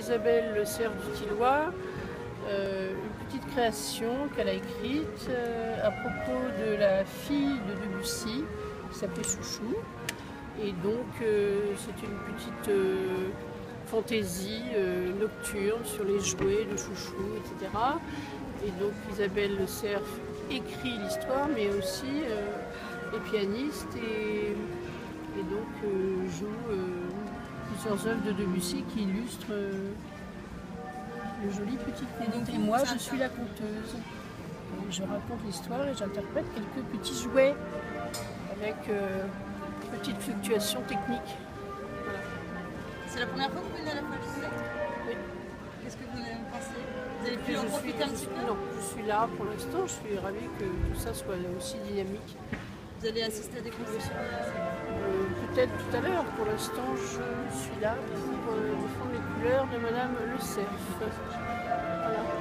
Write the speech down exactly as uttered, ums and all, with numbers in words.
Isabelle Le Cerf du Thillois, euh, une petite création qu'elle a écrite euh, à propos de la fille de Debussy qui s'appelait Chouchou. Et donc euh, c'est une petite euh, fantaisie euh, nocturne sur les jouets de Chouchou, et cetera. Et donc Isabelle Le Cerf écrit l'histoire, mais aussi euh, est pianiste et, et donc euh, joue euh, plusieurs œuvres de Debussy qui illustrent euh, le joli petit conte. Et, donc, et moi, je suis la conteuse. Et je raconte l'histoire et j'interprète quelques petits jouets avec euh, petites fluctuations techniques. Voilà. C'est la première fois que vous venez à la Folklore? Oui. Qu'est-ce que vous en pensez? Vous avez pu je en profiter suis, un petit peu? Non, je suis là pour l'instant. Je suis ravie que tout ça soit aussi dynamique. Vous allez assister à des concerts? euh, Peut-être tout à l'heure. Pour l'instant, je suis là pour euh, défendre les couleurs de Madame Le Cerf. Voilà.